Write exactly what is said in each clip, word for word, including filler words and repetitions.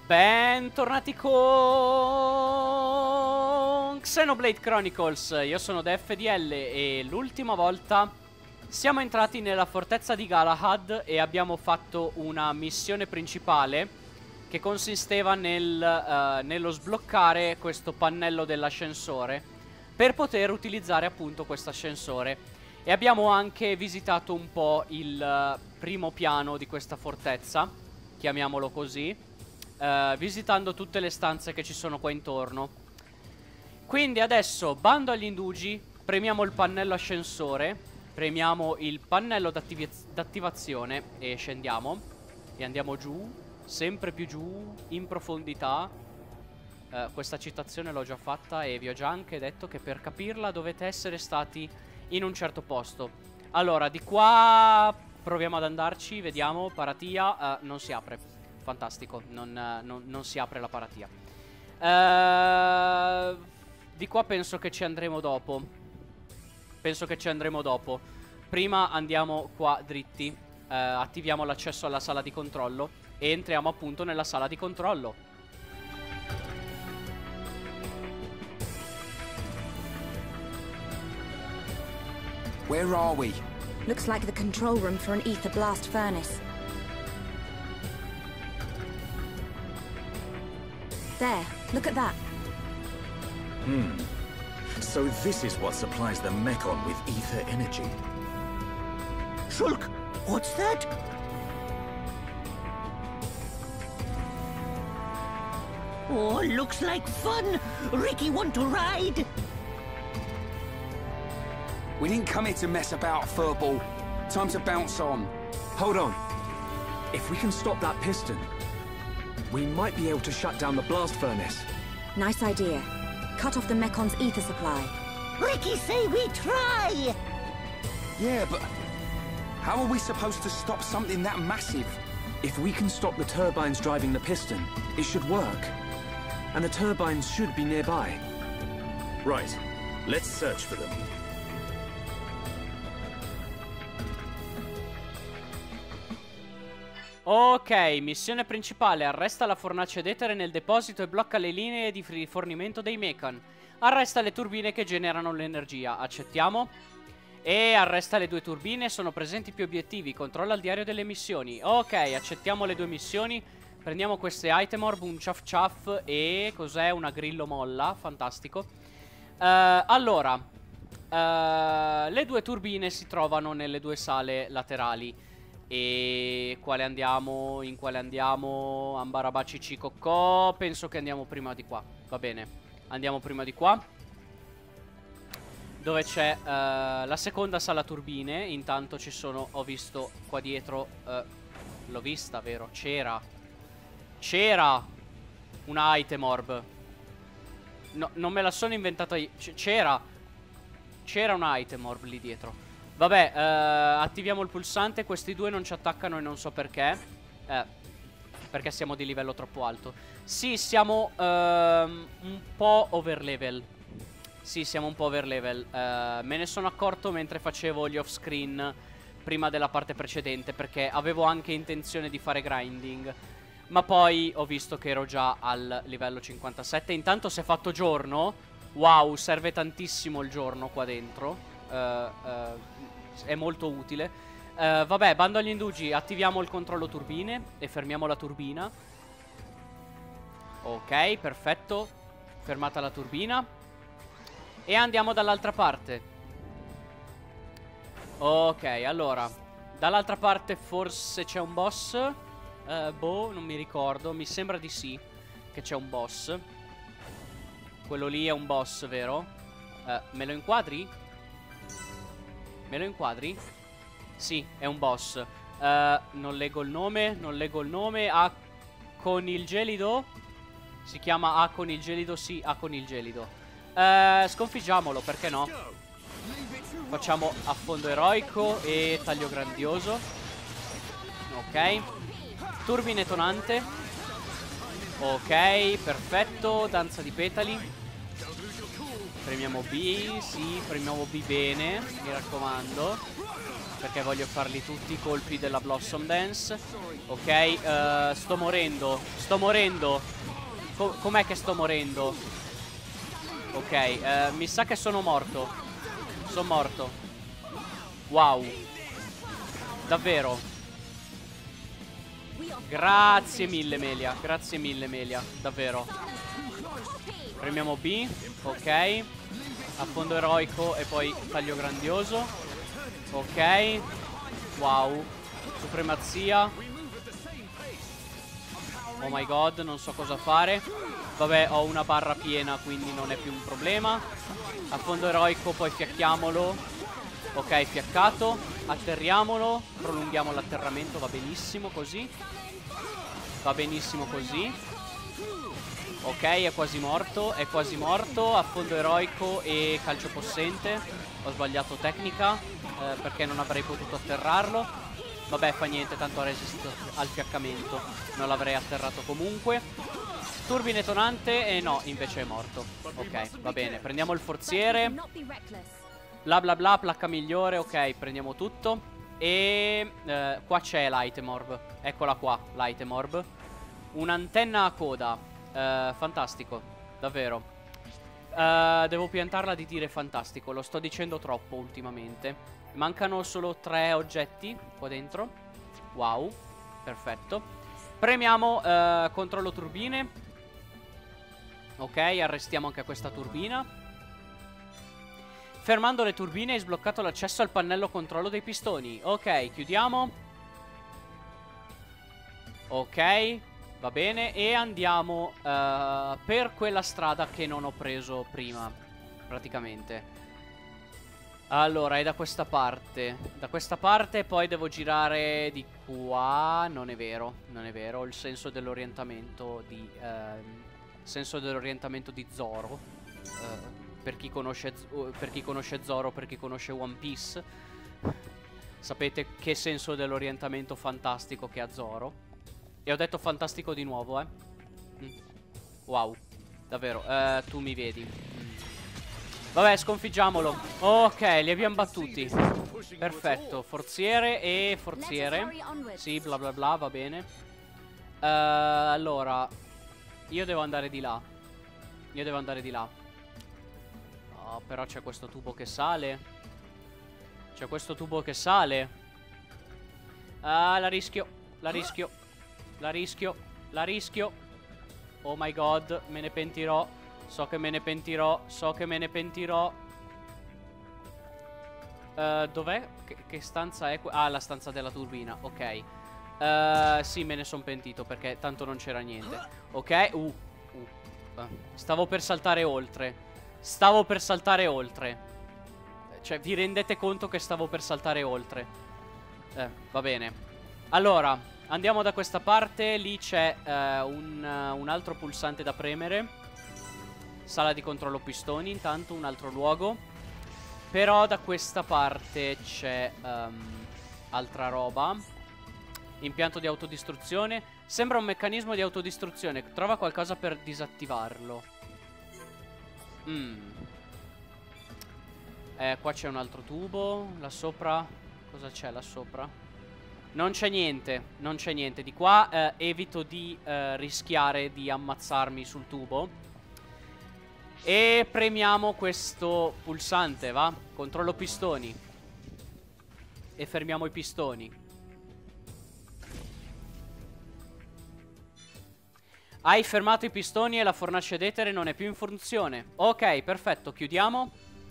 Bentornati con Xenoblade Chronicles. Io sono Def D L e l'ultima volta siamo entrati nella fortezza di Galahad e abbiamo fatto una missione principale che consisteva nel, uh, nello sbloccare questo pannello dell'ascensore per poter utilizzare appunto questo ascensore. E abbiamo anche visitato un po' il uh, primo piano di questa fortezza, chiamiamolo così, uh, visitando tutte le stanze che ci sono qua intorno. Quindi adesso, bando agli indugi, premiamo il pannello ascensore, premiamo il pannello d'attivazione e scendiamo. E andiamo giù, sempre più giù, in profondità. uh, Questa citazione l'ho già fatta e vi ho già anche detto che per capirla dovete essere stati in un certo posto. Allora, di qua proviamo ad andarci, vediamo. Paratia, uh, non si apre. Fantastico, non, uh, non, non si apre la paratia. uh, Di qua penso che ci andremo dopo. Penso che ci andremo dopo. Prima andiamo qua dritti, uh, attiviamo l'accesso alla sala di controllo e entriamo appunto nella sala di controllo. Where are we? Looks like the control room for an ether blast furnace. There, look at that. Hmm. So this is what supplies the Mechon with ether energy. Shulk, what's that? Oh, looks like fun. Ricky, want to ride? We didn't come here to mess about, furball. Time to bounce on. Hold on. If we can stop that piston, we might be able to shut down the blast furnace. Nice idea. Cut off the Mecon's ether supply. Ricky say we try! Yeah, but how are we supposed to stop something that massive? If we can stop the turbines driving the piston, it should work. And the turbines should be nearby. Right. Let's search for them. Ok, missione principale. Arresta la fornace d'etere nel deposito e blocca le linee di rifornimento dei Mechon. Arresta le turbine che generano l'energia. Accettiamo. E arresta le due turbine. Sono presenti più obiettivi. Controlla il diario delle missioni. Ok, accettiamo le due missioni. Prendiamo queste item orb, un ciaf ciaf e cos'è? Una grillo molla. Fantastico. uh, Allora uh, le due turbine si trovano nelle due sale laterali. E quale andiamo? In quale andiamo? Ambarabaci cicocò. Penso che andiamo prima di qua. Va bene, andiamo prima di qua, dove c'è uh, la seconda sala turbine. Intanto ci sono, ho visto qua dietro, uh, l'ho vista, vero? C'era C'era una item orb. No, non me la sono inventata io. C'era C'era una item orb lì dietro. Vabbè, uh, attiviamo il pulsante. Questi due non ci attaccano e non so perché. Eh, perché siamo di livello troppo alto. Sì, siamo uh, un po' over level. Sì, siamo un po' over level. uh, Me ne sono accorto mentre facevo gli off screen prima della parte precedente, perché avevo anche intenzione di fare grinding, ma poi ho visto che ero già al livello cinquantasette. Intanto si è fatto giorno. Wow, serve tantissimo il giorno qua dentro. Uh, uh, è molto utile. uh, Vabbè, bando agli indugi. Attiviamo il controllo turbine e fermiamo la turbina. Ok, perfetto. Fermata la turbina. E andiamo dall'altra parte. Ok, allora dall'altra parte forse c'è un boss. uh, Boh, non mi ricordo. Mi sembra di sì che c'è un boss. Quello lì è un boss, vero? uh, Me lo inquadri? Me lo inquadri? Sì, è un boss. uh, Non leggo il nome. Non leggo il nome. A con il gelido. Si chiama A con il gelido. Sì, A con il gelido. uh, Sconfiggiamolo, perché no? Facciamo affondo eroico e taglio grandioso. Ok. Turbine tonante. Ok, perfetto. Danza di petali. Premiamo B, sì, premiamo B bene, mi raccomando. perché voglio farli tutti i colpi della Blossom Dance. Ok, uh, sto morendo. Sto morendo. Co Com'è che sto morendo? Ok, uh, mi sa che sono morto. Sono morto. Wow. Davvero. Grazie mille Melia. Grazie mille Melia. Davvero. Premiamo B. Ok. Affondo eroico e poi taglio grandioso. Ok. Wow. Supremazia. Oh my god, non so cosa fare. Vabbè, ho una barra piena, quindi non è più un problema. Affondo eroico, poi fiacchiamolo. Ok, fiaccato. Atterriamolo. Prolunghiamo l'atterramento, va benissimo così. Va benissimo così. Ok, è quasi morto, è quasi morto. Affondo eroico e calcio possente. Ho sbagliato tecnica, eh, perché non avrei potuto atterrarlo. Vabbè, fa niente, tanto ha resistito al fiaccamento. Non l'avrei atterrato comunque. Turbine tonante e no, invece è morto. Ok, va bene, prendiamo il forziere. Bla bla bla, placca migliore, ok, prendiamo tutto. E eh, qua c'è l'item orb. Eccola qua, l'item orb. Un'antenna a coda. Uh, fantastico, davvero. uh, Devo piantarla di dire fantastico. Lo sto dicendo troppo ultimamente. Mancano solo tre oggetti qua dentro. Wow, perfetto. Premiamo uh, controllo turbine. Ok, arrestiamo anche questa turbina. Fermando le turbine hai sbloccato l'accesso al pannello controllo dei pistoni. Ok, chiudiamo. Ok, va bene, e andiamo uh, per quella strada che non ho preso prima, praticamente. Allora, è da questa parte. Da questa parte, poi devo girare di qua. Non è vero, non è vero. Ho il senso dell'orientamento di... Uh, senso dell'orientamento di Zoro. Uh, per chi conosce uh, per chi conosce Zoro, per chi conosce One Piece, sapete che senso dell'orientamento fantastico che ha Zoro. E ho detto fantastico di nuovo, eh. Mm. Wow, davvero, uh, tu mi vedi. Mm. Vabbè, sconfiggiamolo. Ok, li abbiamo battuti. Perfetto, forziere e forziere. Sì, bla bla bla, va bene. uh, Allora, io devo andare di là. Io devo andare di là. Oh, però c'è questo tubo che sale. C'è questo tubo che sale. Ah, la rischio. La rischio. La rischio. La rischio. Oh my god, me ne pentirò. So che me ne pentirò. So che me ne pentirò. uh, Dov'è? Che, che stanza è? Ah, la stanza della turbina. Ok. uh, Sì, me ne sono pentito perché tanto non c'era niente. Ok. Uh, uh. uh. Stavo per saltare oltre. Stavo per saltare oltre. Cioè, vi rendete conto che stavo per saltare oltre? Eh, va bene. Allora, andiamo da questa parte. Lì c'è uh, un, uh, un altro pulsante da premere. Sala di controllo pistoni. Intanto un altro luogo. Però da questa parte c'è um, altra roba. Impianto di autodistruzione. Sembra un meccanismo di autodistruzione. Trova qualcosa per disattivarlo. Mm. Eh, qua c'è un altro tubo. Là sopra. Cosa c'è là sopra? Non c'è niente. Non c'è niente. Di qua eh, evito di eh, rischiare di ammazzarmi sul tubo. E premiamo questo pulsante, va? Controllo pistoni. E fermiamo i pistoni. Hai fermato i pistoni e la fornace d'etere non è più in funzione. Ok, perfetto, chiudiamo.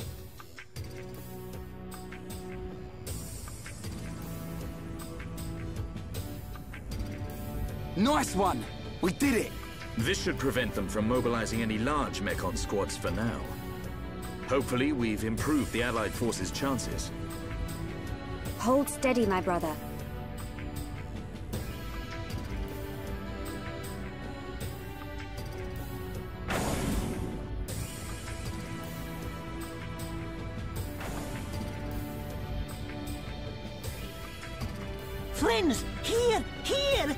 Nice one! We did it! This should prevent them from mobilizing any large Mechon squads for now. Hopefully, we've improved the Allied forces' chances. Hold steady, my brother. Friends, here, here!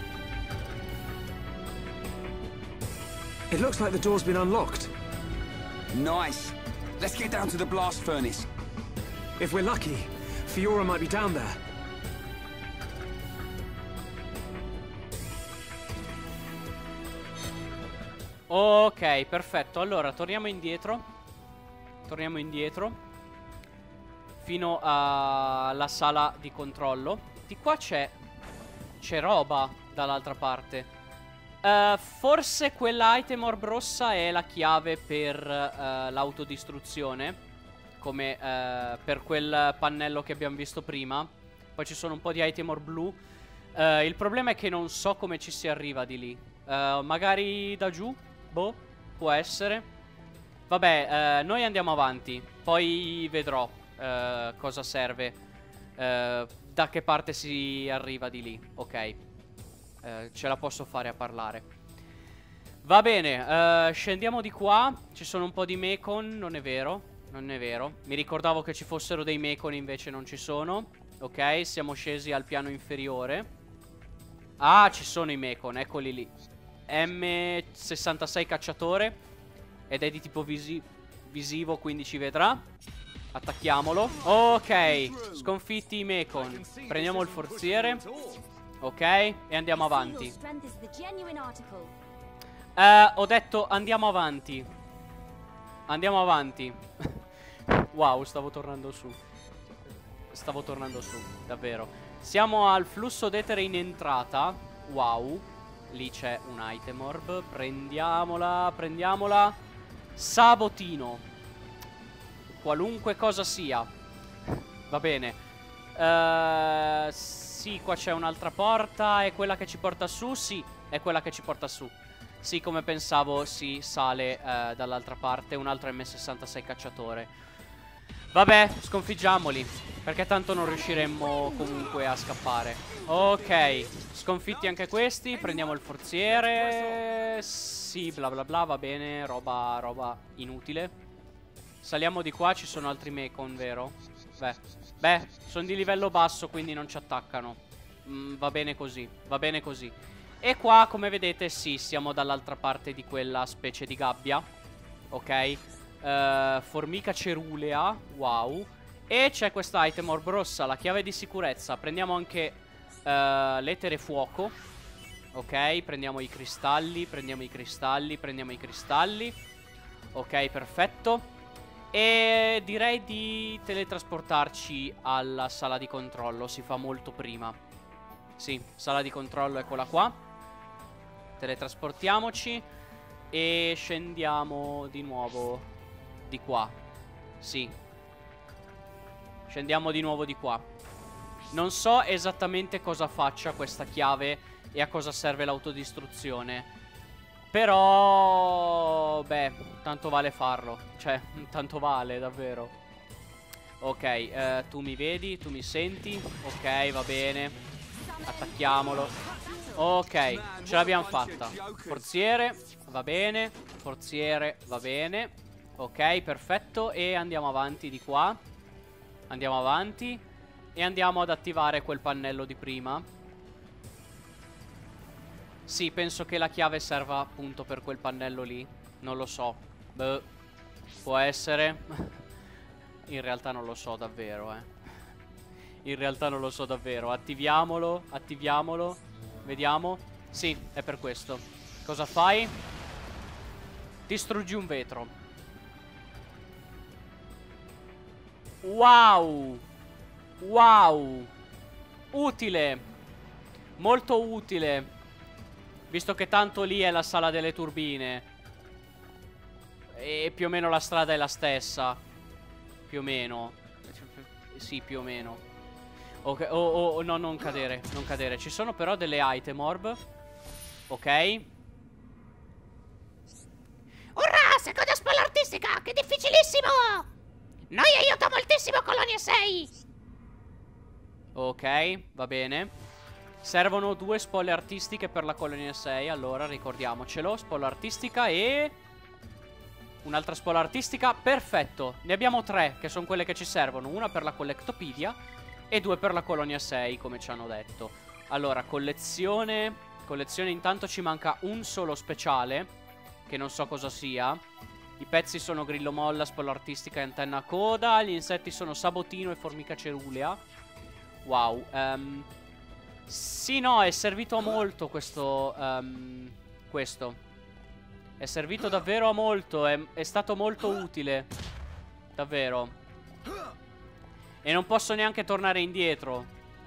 It looks like the door's been unlocked. Nice. Let's get down to the blast furnace. If we're lucky, Fiora might be down there. Ok, perfetto. Allora, torniamo indietro. Torniamo indietro fino alla sala di controllo. Di qua c'è C'è roba dall'altra parte. uh, Forse quella item orb rossa è la chiave per uh, l'autodistruzione, come uh, per quel pannello che abbiamo visto prima. Poi ci sono un po' di item orb blu. uh, Il problema è che non so come ci si arriva di lì. uh, Magari da giù? Boh, può essere. Vabbè, uh, noi andiamo avanti. Poi vedrò uh, cosa serve, uh, da che parte si arriva di lì. Ok, uh, ce la posso fare a parlare. Va bene, uh, scendiamo di qua. Ci sono un po' di mecon. Non è vero, non è vero. Mi ricordavo che ci fossero dei mecon, invece non ci sono. Ok, siamo scesi al piano inferiore. Ah, ci sono i mecon, eccoli lì. M sessantasei cacciatore. Ed è di tipo visi visivo, quindi ci vedrà. Attacchiamolo. Ok, sconfitti i mecon. Prendiamo il forziere. Ok, e andiamo avanti. uh, Ho detto andiamo avanti. Andiamo avanti. Wow, stavo tornando su. Stavo tornando su, davvero. Siamo al flusso d'etere in entrata. Wow. Lì c'è un item orb. Prendiamola, prendiamola. Sabotino. Qualunque cosa sia. Va bene. uh, Sì, qua c'è un'altra porta. È quella che ci porta su? Sì, è quella che ci porta su. Sì, come pensavo, si sale uh, dall'altra parte. Un altro M sessantasei cacciatore. Vabbè, sconfiggiamoli, perché tanto non riusciremmo comunque a scappare. Ok, sconfitti anche questi. Prendiamo il forziere. Sì, bla bla bla, va bene. Roba, roba inutile. Saliamo di qua, ci sono altri mecon, vero? Beh, beh, sono di livello basso, quindi non ci attaccano. mm, Va bene così, va bene così. E qua, come vedete, sì, siamo dall'altra parte di quella specie di gabbia. Ok. Uh, formica cerulea. Wow. E c'è questa item orb rossa, la chiave di sicurezza. Prendiamo anche uh, l'etere fuoco. Ok, prendiamo i cristalli. Prendiamo i cristalli, prendiamo i cristalli. Ok, perfetto. E direi di teletrasportarci alla sala di controllo. Si fa molto prima. Sì, sala di controllo, eccola qua. Teletrasportiamoci e scendiamo di nuovo di qua. Sì, scendiamo di nuovo di qua. Non so esattamente cosa faccia questa chiave e a cosa serve l'autodistruzione, però beh, tanto vale farlo. Cioè, tanto vale davvero. Ok, eh, tu mi vedi, tu mi senti. Ok, va bene. Attacchiamolo. Ok, ce l'abbiamo fatta. Forziere, va bene. Forziere, va bene. Ok, perfetto. E andiamo avanti di qua. Andiamo avanti e andiamo ad attivare quel pannello di prima. Sì, penso che la chiave serva appunto per quel pannello lì. Non lo so. Beh, può essere. In realtà non lo so davvero, eh. In realtà non lo so davvero. Attiviamolo, attiviamolo. Vediamo. Sì, è per questo. Cosa fai? Distruggi un vetro. Wow. Wow. Utile. Molto utile, visto che tanto lì è la sala delle turbine e più o meno la strada è la stessa. Più o meno. Sì, più o meno. Ok, oh, oh, oh, no, non cadere, non cadere. Ci sono però delle item orb. Ok. Urrà, seconda spola artistica, che difficilissimo! Noi aiuta moltissimo Colonia sei. Ok, va bene. Servono due spole artistiche per la Colonia sei. Allora, ricordiamocelo. Spola artistica e un'altra spola artistica. Perfetto. Ne abbiamo tre, che sono quelle che ci servono. Una per la Collectopedia e due per la Colonia sei, come ci hanno detto. Allora, collezione. Collezione, intanto ci manca un solo speciale, che non so cosa sia. I pezzi sono grillo molla, spalla artistica e antenna a coda. Gli insetti sono sabotino e formica cerulea. Wow. um, Sì, no, è servito a molto questo um, Questo è servito davvero a molto. È, è stato molto utile. Davvero. E non posso neanche tornare indietro.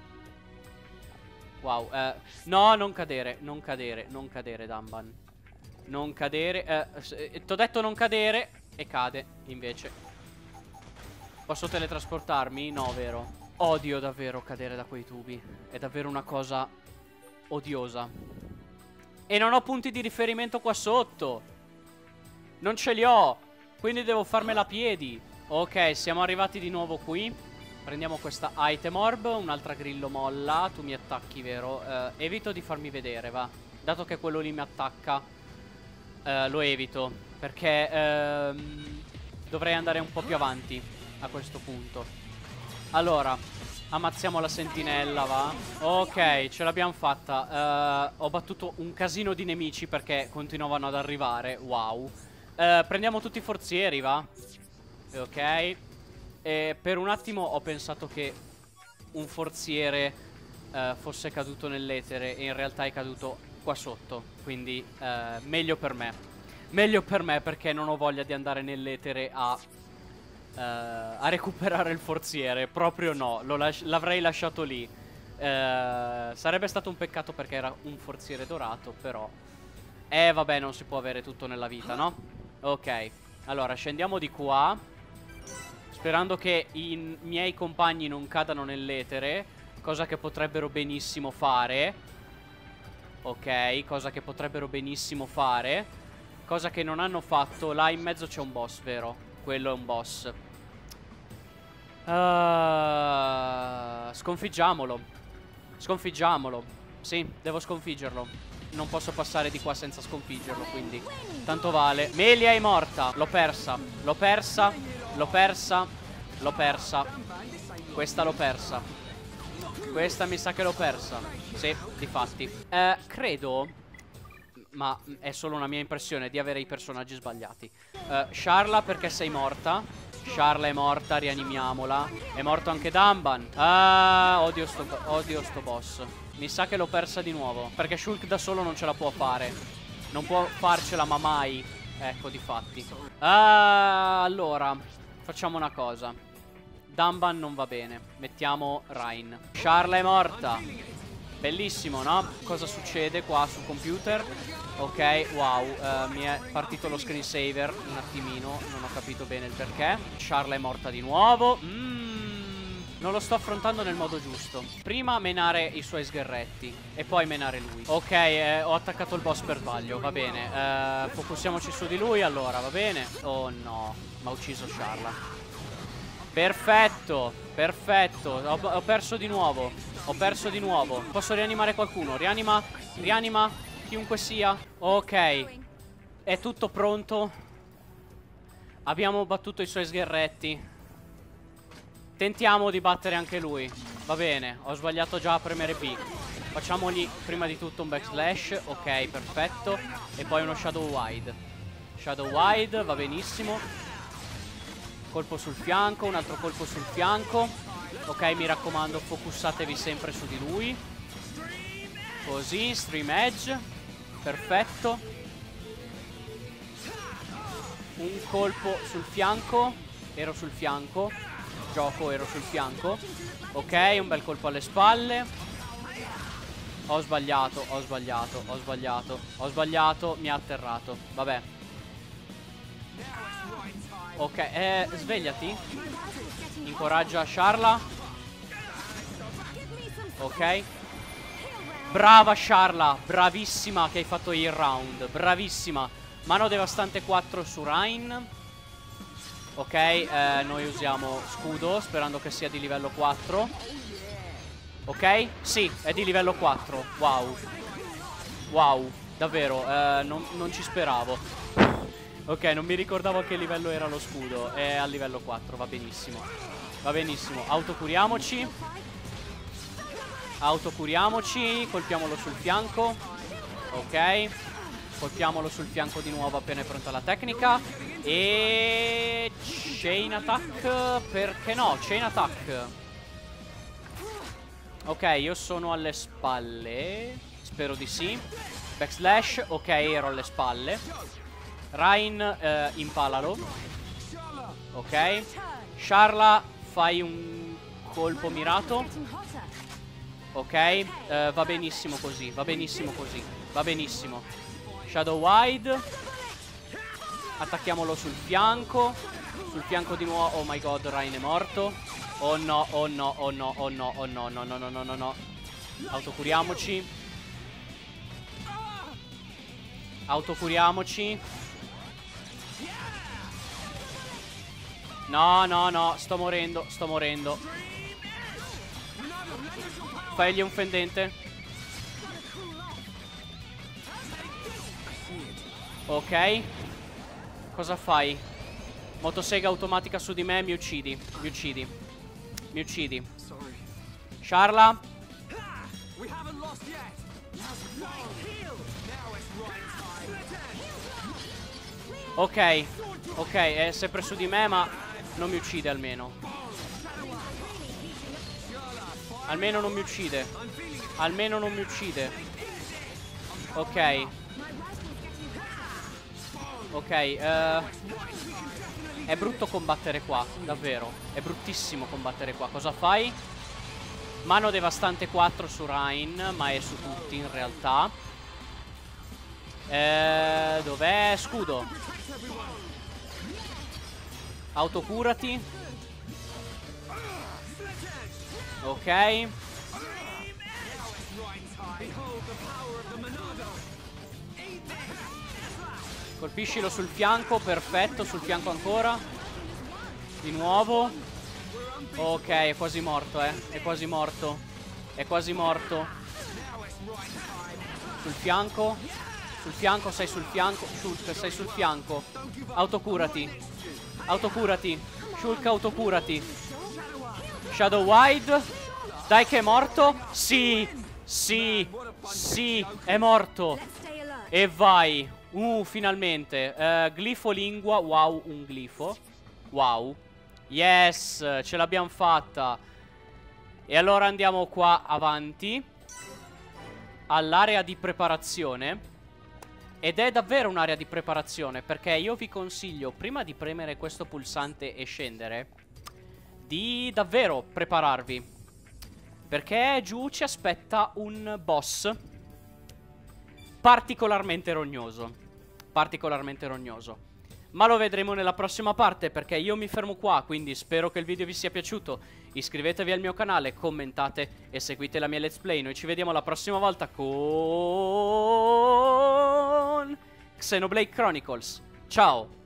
Wow, eh, no, non cadere, non cadere, non cadere, Danban. Non cadere, eh, t'ho detto non cadere e cade, invece. Posso teletrasportarmi? No, vero. Odio davvero cadere da quei tubi. È davvero una cosa odiosa. E non ho punti di riferimento qua sotto. Non ce li ho. Quindi devo farmela a piedi. Ok, siamo arrivati di nuovo qui. Prendiamo questa item orb. Un'altra grillo molla. Tu mi attacchi, vero? Eh, evito di farmi vedere, va. Dato che quello lì mi attacca, eh, lo evito. Perché ehm, dovrei andare un po' più avanti a questo punto. Allora, ammazziamo la sentinella, va. Ok, ce l'abbiamo fatta. uh, Ho battuto un casino di nemici perché continuavano ad arrivare. Wow. uh, Prendiamo tutti i forzieri, va. Ok. E per un attimo ho pensato che un forziere uh, fosse caduto nell'etere e in realtà è caduto qua sotto. Quindi uh, meglio per me. Meglio per me perché non ho voglia di andare nell'etere a... Uh, a recuperare il forziere. Proprio no, las l'avrei lasciato lì. uh, Sarebbe stato un peccato perché era un forziere dorato. Però eh vabbè, non si può avere tutto nella vita, no? Ok, allora scendiamo di qua, sperando che i miei compagni non cadano nell'etere. Cosa che potrebbero benissimo fare. Ok, cosa che potrebbero benissimo fare. Cosa che non hanno fatto. Là in mezzo c'è un boss, vero? Quello è un boss. uh, Sconfiggiamolo. Sconfiggiamolo. Sì, devo sconfiggerlo. Non posso passare di qua senza sconfiggerlo, quindi tanto vale. Melia è morta. L'ho persa. L'ho persa. L'ho persa. L'ho persa. Questa l'ho persa. Questa mi sa che l'ho persa. Sì, difatti. uh, Credo, ma è solo una mia impressione, di avere i personaggi sbagliati. uh, Sharla, perché sei morta. Sharla è morta, rianimiamola. È morto anche Danban. Ah, odio sto, odio sto boss. Mi sa che l'ho persa di nuovo, perché Shulk da solo non ce la può fare. Non può farcela, ma mai. Ecco, difatti. Ah, allora facciamo una cosa. Danban non va bene. Mettiamo Rain. Sharla è morta. Bellissimo, no? Cosa succede qua sul computer? Ok, wow, uh, mi è partito lo screensaver un attimino, non ho capito bene il perché. Sharla è morta di nuovo. mm, Non lo sto affrontando nel modo giusto. Prima menare i suoi sgherretti e poi menare lui. Ok, eh, ho attaccato il boss per sbaglio, va bene. uh, Focussiamoci su di lui allora, va bene. Oh no, mi ha ucciso Sharla. Perfetto, perfetto. Ho, ho perso di nuovo. Ho perso di nuovo. Posso rianimare qualcuno? Rianima, rianima chiunque sia. Ok, è tutto pronto. Abbiamo battuto i suoi sgherretti. Tentiamo di battere anche lui. Va bene, ho sbagliato già a premere B. Facciamogli prima di tutto un backslash. Ok, perfetto. E poi uno shadow wide. Shadow wide, va benissimo. Colpo sul fianco, un altro colpo sul fianco. Ok, mi raccomando, focussatevi sempre su di lui. Così, stream edge. Perfetto. Un colpo sul fianco. Ero sul fianco. Gioco, ero sul fianco. Ok, un bel colpo alle spalle. Ho sbagliato, ho sbagliato, ho sbagliato. Ho sbagliato, mi ha atterrato. Vabbè. Ok, eh, svegliati. Incoraggia Sharla. Ok. Brava Sharla, bravissima che hai fatto il round. Bravissima. Mano devastante quattro su Rain. Ok, eh, noi usiamo scudo, sperando che sia di livello quattro. Ok, sì, è di livello quattro. Wow. Wow, davvero, eh, non, non ci speravo. Ok, non mi ricordavo a che livello era lo scudo. È a livello quattro, va benissimo. Va benissimo, autocuriamoci. Autocuriamoci, colpiamolo sul fianco. Ok, colpiamolo sul fianco di nuovo appena è pronta la tecnica. E... chain attack, perché no? Chain attack. Ok, io sono alle spalle. Spero di sì. Backslash, ok, ero alle spalle. Rain, eh, impalalo. Ok. Sharla, fai un colpo mirato. Ok, eh, va benissimo così, va benissimo così. Va benissimo. Shadow Wide. Attacchiamolo sul fianco. Sul fianco di nuovo. Oh my god, Rain è morto. Oh no, oh no, oh no, oh no, oh no, no, no, no, no, no, no. Autocuriamoci. Autocuriamoci. No, no, no, sto morendo, sto morendo. Fagli un fendente. Ok. Cosa fai? Motosega automatica su di me, mi uccidi, mi uccidi. Mi uccidi. Sharla. Ok. Ok, è sempre su di me, ma non mi uccide almeno. Almeno non mi uccide. Almeno non mi uccide. Ok. Ok, uh, è brutto combattere qua, davvero. È bruttissimo combattere qua. Cosa fai? Mano devastante quattro su Rain, ma è su tutti in realtà. Eh, dov'è? Scudo. Autocurati. Ok. Colpiscilo sul fianco, perfetto, sul fianco ancora. Di nuovo. Ok, è quasi morto, eh. È quasi morto. È quasi morto. Sul fianco. Sul fianco, sei sul fianco. Shulk, sei sul fianco. Autocurati. Autocurati. Shulk, autocurati. Shadow Wide. Dai che è morto. Sì. Sì. Sì. È morto. E vai. Uh, finalmente. uh, Glifo lingua. Wow, un glifo. Wow. Yes, ce l'abbiamo fatta. E allora andiamo qua avanti all'area di preparazione. Ed è davvero un'area di preparazione, perché io vi consiglio, prima di premere questo pulsante e scendere, di davvero prepararvi, perché giù ci aspetta un boss particolarmente rognoso. Particolarmente rognoso. Ma lo vedremo nella prossima parte, perché io mi fermo qua. Quindi spero che il video vi sia piaciuto. Iscrivetevi al mio canale, commentate e seguite la mia let's play. Noi ci vediamo la prossima volta con Xenoblade Chronicles. Ciao.